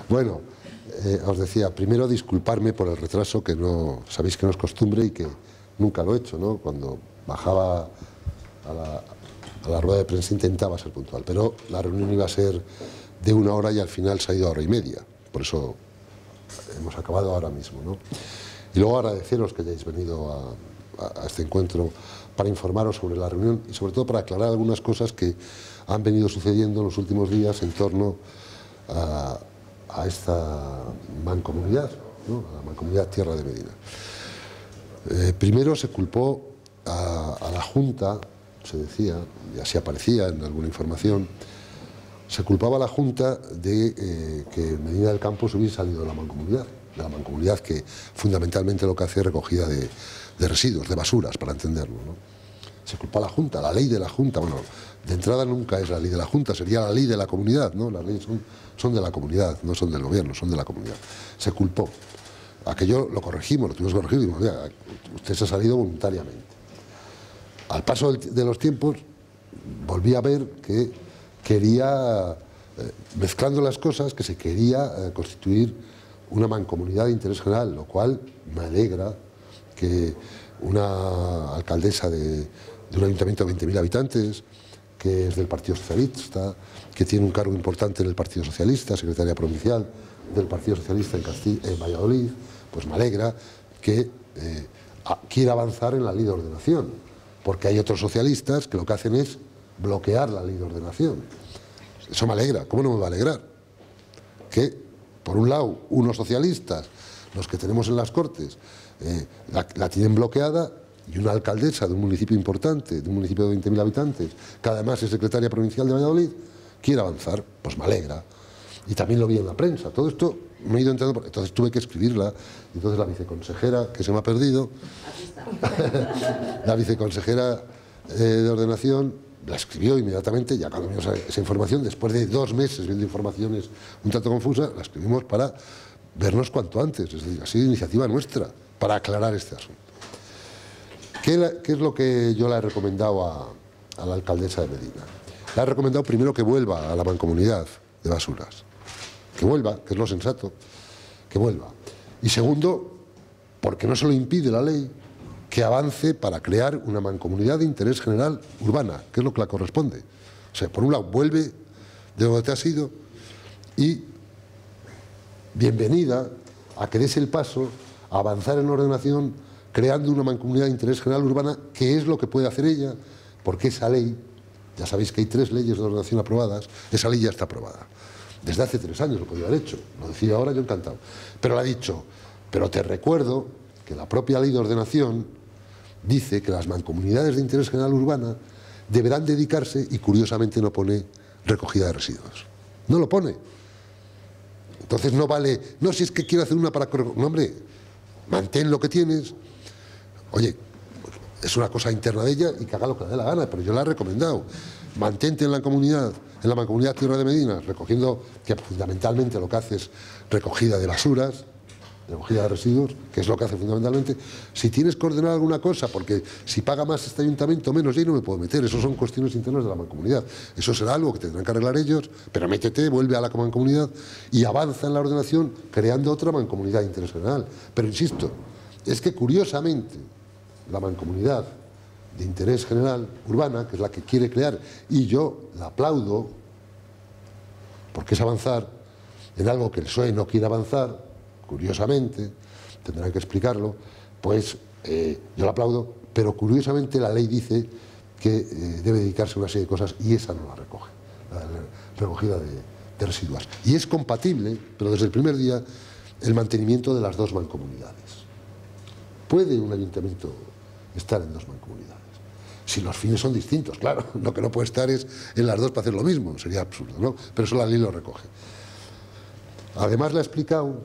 Bueno, os decía, primero disculparme por el retraso, que no sabéis que no es costumbre y que nunca lo he hecho, ¿no? Cuando bajaba a la rueda de prensa intentaba ser puntual, pero la reunión iba a ser de 1 hora y al final se ha ido a 1h30, por eso hemos acabado ahora mismo, ¿no? Y luego agradeceros que hayáis venido a este encuentro para informaros sobre la reunión y sobre todo para aclarar algunas cosas que han venido sucediendo en los últimos días en torno a esta mancomunidad, ¿no? A la mancomunidad Tierra de Medina. Primero se culpó a la Junta, se decía, y así aparecía en alguna información, se culpaba a la Junta de que Medina del Campo se hubiese salido de la mancomunidad que fundamentalmente lo que hace es recogida de residuos, de basuras, para entenderlo, ¿no? Se culpa a la Junta, la ley de la Junta. Bueno, de entrada nunca es la ley de la Junta, sería la ley de la comunidad, ¿no? Las leyes son de la comunidad, no son del gobierno, son de la comunidad. Se culpó. Aquello lo corregimos, lo tuvimos que corregir, y dijimos, mira, usted se ha salido voluntariamente. Al paso de los tiempos, volví a ver que quería, mezclando las cosas, que se quería constituir una mancomunidad de interés general, lo cual me alegra que una alcaldesa de un ayuntamiento de 20.000 habitantes, que es del Partido Socialista, que tiene un cargo importante en el Partido Socialista, secretaria provincial del Partido Socialista en Valladolid, pues me alegra que quiera avanzar en la ley de ordenación, porque hay otros socialistas que lo que hacen es bloquear la ley de ordenación. Eso me alegra. ¿Cómo no me va a alegrar? Que, por un lado, unos socialistas, los que tenemos en las Cortes, la tienen bloqueada, y una alcaldesa de un municipio importante, de un municipio de 20.000 habitantes, que además es secretaria provincial de Valladolid, quiere avanzar, pues me alegra. Y también lo vi en la prensa. Todo esto me he ido entrando, entonces tuve que escribirla, y entonces la viceconsejera, que se me ha perdido, la viceconsejera de ordenación, la escribió inmediatamente, ya cuando vimos esa información, después de 2 meses viendo informaciones un tanto confusas, la escribimos para vernos cuanto antes, es decir, así de iniciativa nuestra, para aclarar este asunto. ¿Qué es lo que yo le he recomendado a la alcaldesa de Medina? Le he recomendado primero que vuelva a la mancomunidad de basuras, que vuelva, que es lo sensato, que vuelva. Y segundo, porque no se lo impide la ley, que avance para crear una mancomunidad de interés general urbana, que es lo que le corresponde. O sea, por un lado, vuelve de donde te has ido y bienvenida a que des el paso a avanzar en ordenación creando una mancomunidad de interés general urbana, que es lo que puede hacer ella, porque esa ley, ya sabéis que hay 3 leyes de ordenación aprobadas, esa ley ya está aprobada. Desde hace 3 años lo podía haber hecho, lo decía ahora, yo encantado. Pero le ha dicho, pero te recuerdo que la propia ley de ordenación dice que las mancomunidades de interés general urbana deberán dedicarse, y curiosamente no pone recogida de residuos. No lo pone. Entonces no vale, no, si es que quiero hacer una para... No, hombre, mantén lo que tienes. Oye, es una cosa interna de ella y que haga lo que le dé la gana, pero yo la he recomendado. Mantente en la mancomunidad Tierra de Medina, recogiendo, que fundamentalmente lo que hace es recogida de basuras, recogida de residuos, que es lo que hace fundamentalmente. Si tienes que ordenar alguna cosa, porque si paga más este ayuntamiento, menos, ya no me puedo meter, eso son cuestiones internas de la mancomunidad. Eso será algo que tendrán que arreglar ellos, pero métete, vuelve a la mancomunidad y avanza en la ordenación creando otra mancomunidad de interés general. Pero insisto, es que curiosamente la mancomunidad de interés general urbana, que es la que quiere crear, y yo la aplaudo, porque es avanzar en algo que el PSOE no quiere avanzar, curiosamente, tendrán que explicarlo, pues yo la aplaudo, pero curiosamente la ley dice que debe dedicarse a una serie de cosas y esa no la recoge, la recogida de residuos. Y es compatible, pero desde el primer día, el mantenimiento de las 2 mancomunidades. ¿Puede un ayuntamiento estar en 2 mancomunidades? Si los fines son distintos, claro, lo que no puede estar es en las 2 para hacer lo mismo, sería absurdo, ¿no? Pero eso la ley lo recoge. Además le ha explicado,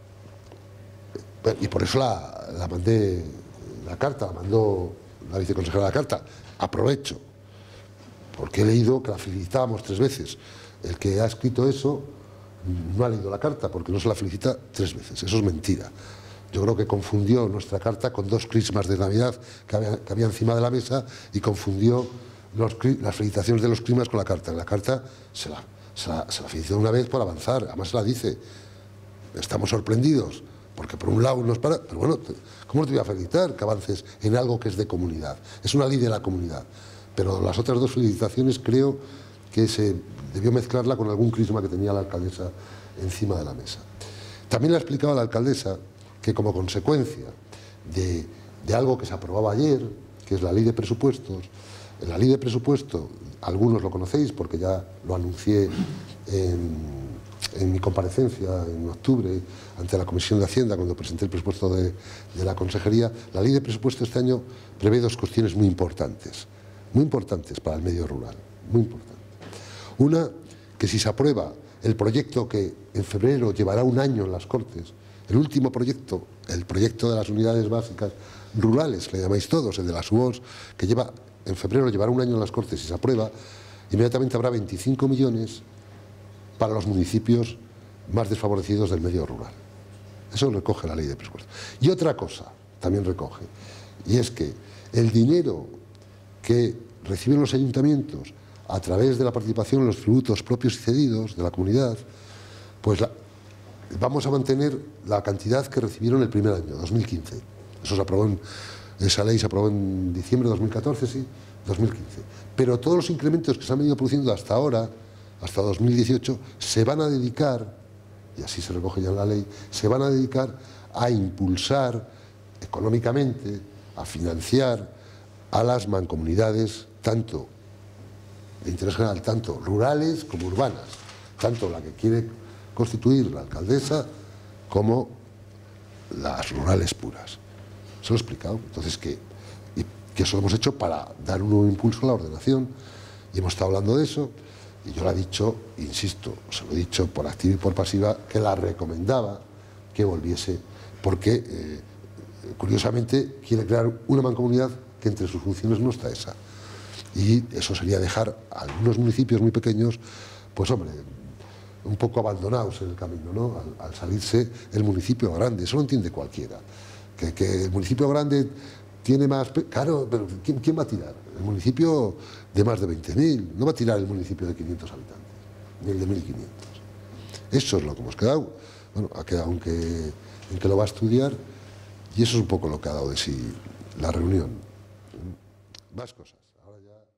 y por eso la mandé la carta, la mandó la viceconsejera la carta, aprovecho, porque he leído que la felicitábamos 3 veces. El que ha escrito eso no ha leído la carta, porque no se la felicita 3 veces, eso es mentira. Yo creo que confundió nuestra carta con 2 crismas de Navidad que había encima de la mesa y confundió las felicitaciones de los crismas con la carta. La carta se se la felicito una vez por avanzar, además se la dice, estamos sorprendidos, porque por un lado nos para, pero bueno, ¿cómo te voy a felicitar que avances en algo que es de comunidad? Es una ley de la comunidad, pero las otras dos felicitaciones creo que se debió mezclarla con algún crisma que tenía la alcaldesa encima de la mesa. También le ha explicado a la alcaldesa que como consecuencia de algo que se aprobaba ayer, que es la ley de presupuestos, en la ley de presupuesto, algunos lo conocéis porque ya lo anuncié en mi comparecencia en octubre ante la Comisión de Hacienda cuando presenté el presupuesto de la Consejería, la ley de presupuesto este año prevé dos cuestiones muy importantes para el medio rural, muy importantes. Una, que si se aprueba el proyecto que en febrero llevará un año en las Cortes, el último proyecto, el proyecto de las unidades básicas rurales, le llamáis todos, el de las UOS, que en febrero llevará un año en las Cortes y se aprueba, inmediatamente habrá 25 millones para los municipios más desfavorecidos del medio rural. Eso recoge la ley de presupuestos. Y otra cosa también recoge, y es que el dinero que reciben los ayuntamientos a través de la participación en los tributos propios y cedidos de la comunidad, pues vamos a mantener la cantidad que recibieron el primer año, 2015. Eso se aprobó esa ley se aprobó en diciembre de 2014, sí, 2015. Pero todos los incrementos que se han venido produciendo hasta ahora, hasta 2018, se van a dedicar, y así se recoge ya en la ley, se van a dedicar a impulsar económicamente, a financiar a las mancomunidades, tanto de interés general, tanto rurales como urbanas, tanto la que quiere constituir la alcaldesa como las rurales puras. Se lo he explicado. Entonces, que eso lo hemos hecho para dar un nuevo impulso a la ordenación y hemos estado hablando de eso y yo le he dicho, insisto, se lo he dicho por activa y por pasiva, que la recomendaba que volviese porque, curiosamente, quiere crear una mancomunidad que entre sus funciones no está esa. Y eso sería dejar a algunos municipios muy pequeños, pues hombre, un poco abandonados en el camino, ¿no? Al salirse el municipio grande, eso lo entiende cualquiera. Que el municipio grande tiene más... Claro, pero ¿quién va a tirar? El municipio de más de 20.000, no va a tirar el municipio de 500 habitantes, ni el de 1.500. Eso es lo que hemos quedado. Bueno, ha quedado en que lo va a estudiar y eso es un poco lo que ha dado de sí la reunión. Más cosas. Ahora ya...